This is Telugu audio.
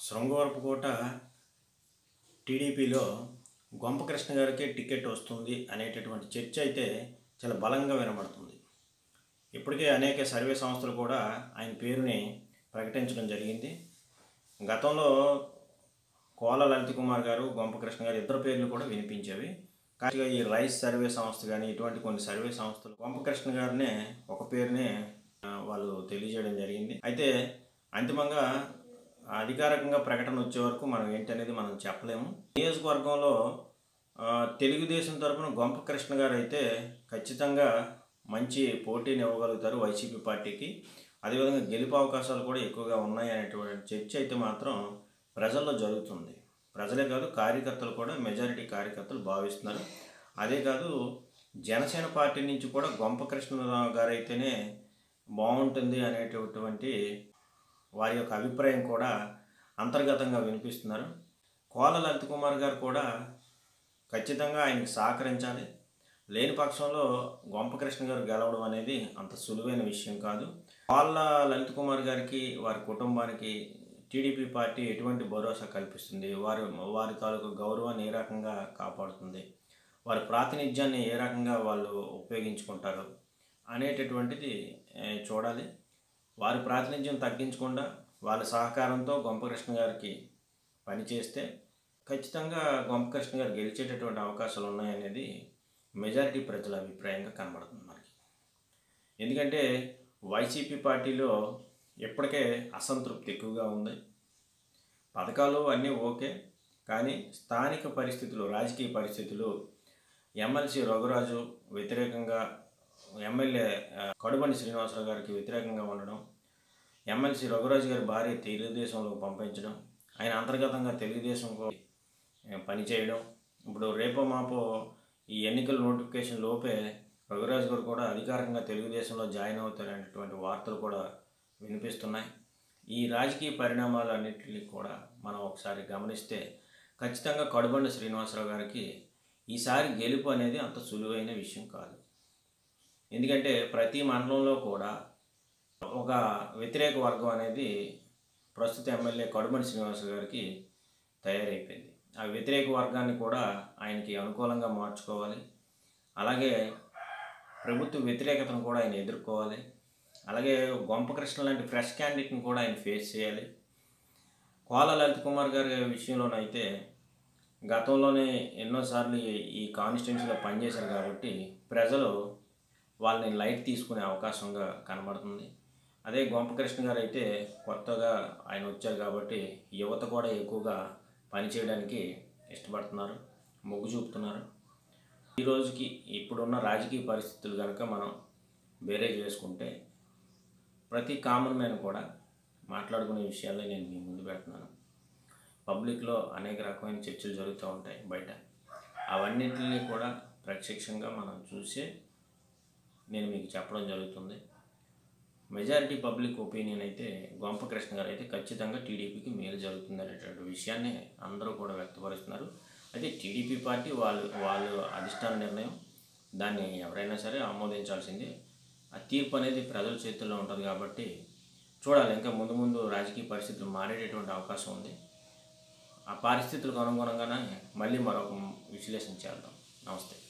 శృంగవరపుకోట టీడీపీలో గొంపకృష్ణ గారికి టికెట్ వస్తుంది అనేటటువంటి చర్చ అయితే చాలా బలంగా వినబడుతుంది. ఇప్పటికే అనేక సర్వే సంస్థలు కూడా ఆయన పేరుని ప్రకటించడం జరిగింది. గతంలో కోల లలిత్ కుమార్ గారు, గొంపకృష్ణ గారు ఇద్దరు పేర్లు కూడా వినిపించేవి. కానీ ఈ రైస్ సర్వే సంస్థ కానీ ఇటువంటి కొన్ని సర్వే సంస్థలు గొంపకృష్ణ గారినే ఒక పేరునే వాళ్ళు తెలియజేయడం జరిగింది. అయితే అంతిమంగా అధికారికంగా ప్రకటన వచ్చే వరకు మనం ఏంటనేది మనం చెప్పలేము. నియోజకవర్గంలో తెలుగుదేశం తరఫున గొంపకృష్ణ గారు అయితే ఖచ్చితంగా మంచి పోటీని ఇవ్వగలుగుతారు వైసీపీ పార్టీకి. అదేవిధంగా గెలుపు అవకాశాలు కూడా ఎక్కువగా ఉన్నాయి అనేటువంటి చర్చ అయితే మాత్రం ప్రజల్లో జరుగుతుంది. ప్రజలే కాదు, కార్యకర్తలు కూడా, మెజారిటీ కార్యకర్తలు భావిస్తున్నారు. అదే కాదు, జనసేన పార్టీ నుంచి కూడా గొంపకృష్ణ గారు అయితేనే బాగుంటుంది అనేటటువంటి వారి యొక్క అభిప్రాయం కూడా అంతర్గతంగా వినిపిస్తున్నారు. కోల లలిత్ కుమార్ గారు కూడా ఖచ్చితంగా ఆయనకి సహకరించాలి. లేని పక్షంలో గొంపకృష్ణ గారు గెలవడం అనేది అంత సులువైన విషయం కాదు. కోల లలిత్ కుమార్ గారికి, వారి కుటుంబానికి టీడీపీ పార్టీ ఎటువంటి భరోసా కల్పిస్తుంది, వారి తాలూకు గౌరవాన్ని ఏ రకంగా కాపాడుతుంది, వారి ప్రాతినిధ్యాన్ని ఏ రకంగా వాళ్ళు ఉపయోగించుకుంటారు అనేటటువంటిది చూడాలి. వారి ప్రాతినిధ్యం తగ్గించకుండా వాళ్ళ సహకారంతో గొంపకృష్ణ గారికి పనిచేస్తే ఖచ్చితంగా గొంపకృష్ణ గారు గెలిచేటటువంటి అవకాశాలు ఉన్నాయనేది మెజారిటీ ప్రజల అభిప్రాయంగా కనబడుతుంది మనకి. ఎందుకంటే వైసీపీ పార్టీలో ఇప్పటికే అసంతృప్తి ఎక్కువగా ఉంది. పథకాలు అన్నీ ఓకే, కానీ స్థానిక పరిస్థితులు, రాజకీయ పరిస్థితులు, ఎమ్మెల్సీ రఘురాజు వ్యతిరేకంగా, ఎమ్మెల్యే కడుబండి శ్రీనివాసరావు గారికి వ్యతిరేకంగా ఉండడం, ఎమ్మెల్సీ రఘురాజు గారి భార్య తెలుగుదేశంలో పంపించడం, ఆయన అంతర్గతంగా తెలుగుదేశంలో పనిచేయడం, ఇప్పుడు రేపో మాపో ఈ ఎన్నికల నోటిఫికేషన్ లోపే రఘురాజు గారు కూడా అధికారికంగా తెలుగుదేశంలో జాయిన్ అవుతారనేటువంటి వార్తలు కూడా వినిపిస్తున్నాయి. ఈ రాజకీయ పరిణామాలన్నింటినీ కూడా మనం ఒకసారి గమనిస్తే ఖచ్చితంగా కడుబండి శ్రీనివాసరావు గారికి ఈసారి గెలుపు అనేది అంత సులువైన విషయం కాదు. ఎందుకంటే ప్రతి మండలంలో కూడా ఒక వ్యతిరేక వర్గం అనేది ప్రస్తుత ఎమ్మెల్యే కడుబండి శ్రీనివాసరావు గారికి తయారైపోయింది. ఆ వ్యతిరేక వర్గాన్ని కూడా ఆయనకి అనుకూలంగా మార్చుకోవాలి. అలాగే ప్రభుత్వ వ్యతిరేకతను కూడా ఆయన ఎదుర్కోవాలి. అలాగే గొంపకృష్ణ లాంటి ఫ్రెష్ క్యాండిడేట్ని కూడా ఆయన ఫేస్ చేయాలి. కోల లలిత్ కుమార్ గారి విషయంలోనైతే గతంలోనే ఎన్నోసార్లు ఈ కాన్స్టిట్యున్సీలో పనిచేశారు కాబట్టి ప్రజలు వాళ్ళని లైట్ తీసుకునే అవకాశంగా కనబడుతుంది. అదే గొంపకృష్ణ గారు అయితే కొత్తగా ఆయన వచ్చారు కాబట్టి యువత కూడా ఎక్కువగా పనిచేయడానికి ఇష్టపడుతున్నారు, మొగ్గు చూపుతున్నారు. ఈ రోజుకి ఇప్పుడున్న రాజకీయ పరిస్థితులు కనుక మనం బేరేజ్ వేసుకుంటే ప్రతి కామన్ మ్యాన్ కూడా మాట్లాడుకునే విషయాల్లో నేను మీ ముందు పెడుతున్నాను. పబ్లిక్లో అనేక రకమైన చర్చలు జరుగుతూ ఉంటాయి బయట. అవన్నింటినీ కూడా ప్రత్యక్షంగా మనం చూసే నేను మీకు చెప్పడం జరుగుతుంది. మెజారిటీ పబ్లిక్ ఒపీనియన్ అయితే గొంపకృష్ణ గారు అయితే ఖచ్చితంగా టీడీపీకి మేలు జరుగుతుంది అనేటువంటి విషయాన్ని అందరూ కూడా వ్యక్తపరుస్తున్నారు. అయితే టీడీపీ పార్టీ వాళ్ళు అధిష్టాన నిర్ణయం, దాన్ని ఎవరైనా సరే ఆమోదించాల్సిందే. ఆ తీర్పు అనేది ప్రజల చేతుల్లో ఉంటుంది కాబట్టి చూడాలి. ఇంకా ముందు ముందు రాజకీయ పరిస్థితులు మారేటటువంటి అవకాశం ఉంది. ఆ పరిస్థితులకు అనుగుణంగానే మళ్ళీ మరొక విశ్లేషణ చేద్దాం. నమస్తే.